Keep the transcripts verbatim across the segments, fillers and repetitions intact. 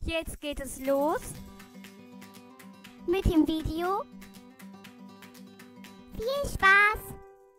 Jetzt geht es los mit dem Video. Viel Spaß!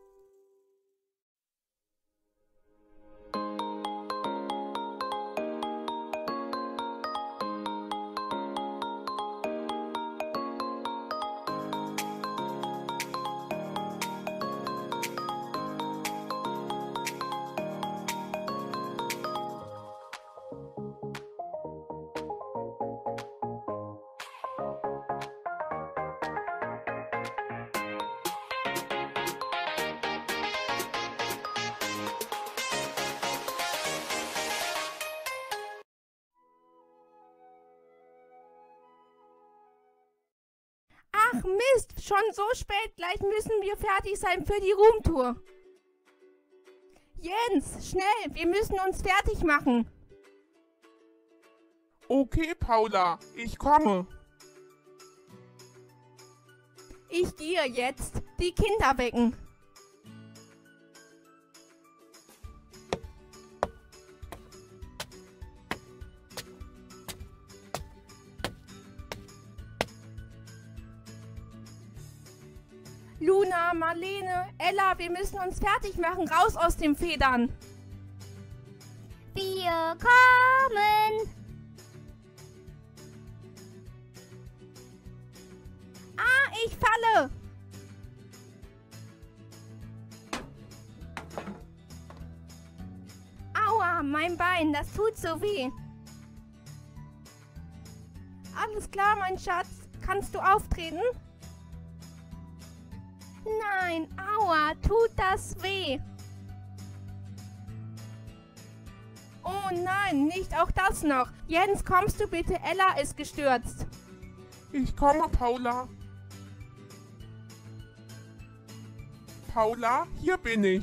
Ach Mist, schon so spät, gleich müssen wir fertig sein für die Roomtour. Jens, schnell, wir müssen uns fertig machen. Okay, Paula, ich komme. Ich gehe jetzt die Kinder wecken. Luna, Marlene, Ella, wir müssen uns fertig machen. Raus aus den Federn. Wir kommen! Ah, ich falle! Aua, mein Bein, das tut so weh. Alles klar, mein Schatz. Kannst du auftreten? Nein, aua, tut das weh. Oh nein, nicht auch das noch. Jens, kommst du bitte? Ella ist gestürzt. Ich komme, Paula. Paula, hier bin ich.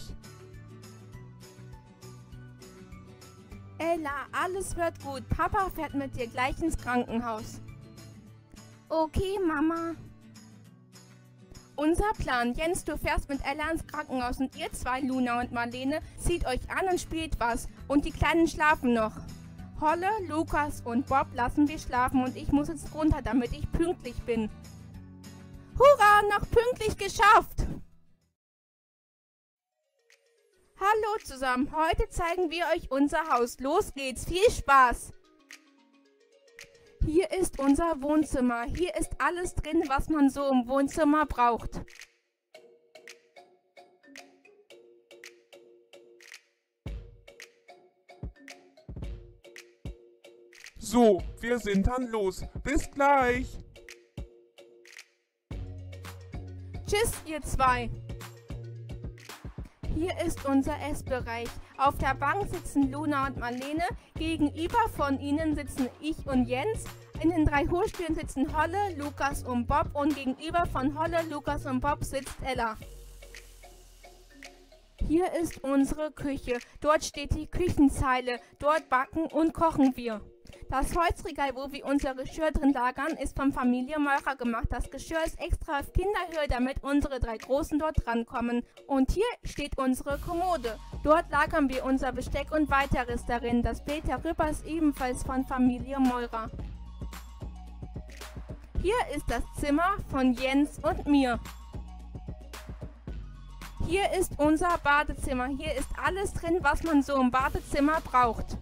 Ella, alles wird gut. Papa fährt mit dir gleich ins Krankenhaus. Okay, Mama. Unser Plan. Jens, du fährst mit Ella ins Krankenhaus und ihr zwei, Luna und Marlene, zieht euch an und spielt was. Und die Kleinen schlafen noch. Holle, Lukas und Bob lassen wir schlafen und ich muss jetzt runter, damit ich pünktlich bin. Hurra, noch pünktlich geschafft! Hallo zusammen, heute zeigen wir euch unser Haus. Los geht's, viel Spaß! Hier ist unser Wohnzimmer. Hier ist alles drin, was man so im Wohnzimmer braucht. So, wir sind dann los. Bis gleich. Tschüss, ihr zwei. Hier ist unser Essbereich. Auf der Bank sitzen Luna und Marlene. Gegenüber von ihnen sitzen ich und Jens. In den drei Hochstühlen sitzen Holle, Lukas und Bob. Und gegenüber von Holle, Lukas und Bob sitzt Ella. Hier ist unsere Küche. Dort steht die Küchenzeile. Dort backen und kochen wir. Das Holzregal, wo wir unser Geschirr drin lagern, ist von Familie Meurer gemacht. Das Geschirr ist extra auf Kinderhöhe, damit unsere drei Großen dort rankommen. Und hier steht unsere Kommode. Dort lagern wir unser Besteck und weiteres darin. Das Bild darüber ist ebenfalls von Familie Meurer. Hier ist das Zimmer von Jens und mir. Hier ist unser Badezimmer. Hier ist alles drin, was man so im Badezimmer braucht.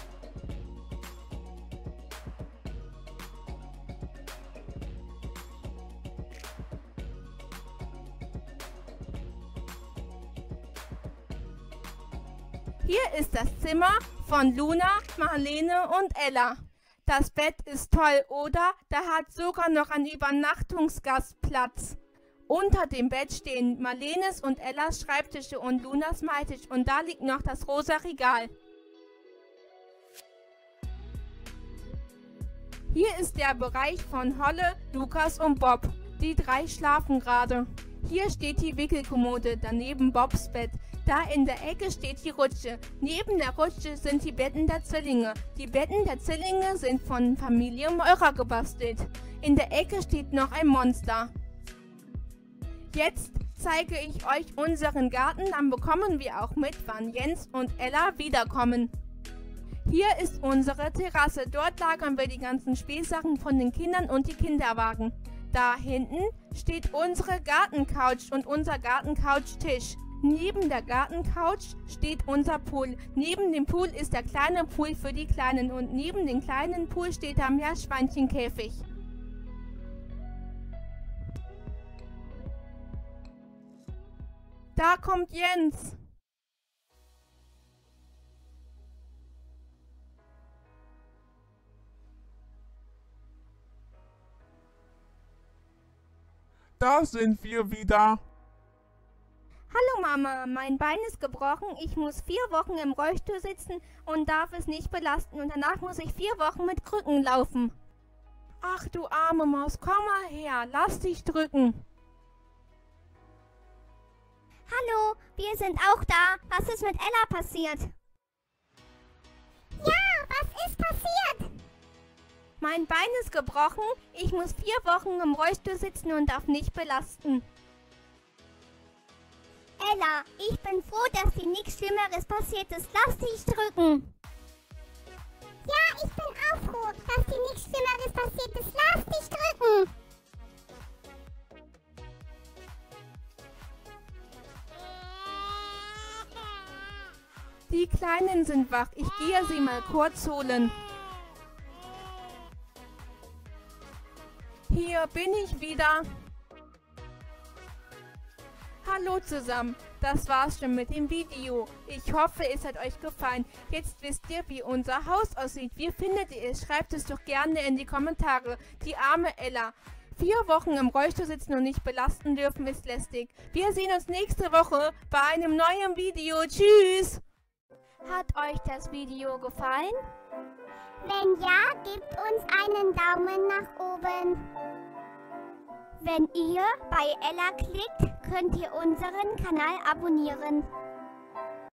Hier ist das Zimmer von Luna, Marlene und Ella. Das Bett ist toll, oder? Da hat sogar noch ein Übernachtungsgast Platz. Unter dem Bett stehen Marlenes und Ellas Schreibtische und Lunas Maltisch und da liegt noch das rosa Regal. Hier ist der Bereich von Holle, Lukas und Bob. Die drei schlafen gerade. Hier steht die Wickelkommode, daneben Bobs Bett. Da in der Ecke steht die Rutsche. Neben der Rutsche sind die Betten der Zwillinge. Die Betten der Zwillinge sind von Familie Meurer gebastelt. In der Ecke steht noch ein Monster. Jetzt zeige ich euch unseren Garten, dann bekommen wir auch mit, wann Jens und Ella wiederkommen. Hier ist unsere Terrasse. Dort lagern wir die ganzen Spielsachen von den Kindern und die Kinderwagen. Da hinten steht unsere Gartencouch und unser Gartencouch-Tisch. Neben der Gartencouch steht unser Pool. Neben dem Pool ist der kleine Pool für die Kleinen und neben dem kleinen Pool steht der Meerschweinchenkäfig. Da kommt Jens. Da sind wir wieder. Hallo Mama, mein Bein ist gebrochen. Ich muss vier Wochen im Rollstuhl sitzen und darf es nicht belasten. Und danach muss ich vier Wochen mit Krücken laufen. Ach du arme Maus, komm mal her, lass dich drücken. Hallo, wir sind auch da. Was ist mit Ella passiert? Ja, was ist passiert? Mein Bein ist gebrochen, ich muss vier Wochen im Rollstuhl sitzen und darf nicht belasten. Ella, ich bin froh, dass dir nichts Schlimmeres passiert ist. Lass dich drücken. Ja, ich bin auch froh, dass dir nichts Schlimmeres passiert ist. Lass dich drücken. Die Kleinen sind wach, ich gehe sie mal kurz holen. Hier bin ich wieder. Hallo zusammen, das war's schon mit dem Video. Ich hoffe, es hat euch gefallen. Jetzt wisst ihr, wie unser Haus aussieht. Wie findet ihr es? Schreibt es doch gerne in die Kommentare. Die arme Ella. Vier Wochen im Rollstuhl sitzen und nicht belasten dürfen ist lästig. Wir sehen uns nächste Woche bei einem neuen Video. Tschüss! Hat euch das Video gefallen? Wenn ja, gebt uns einen Daumen nach oben. Wenn ihr bei Ella klickt, könnt ihr unseren Kanal abonnieren.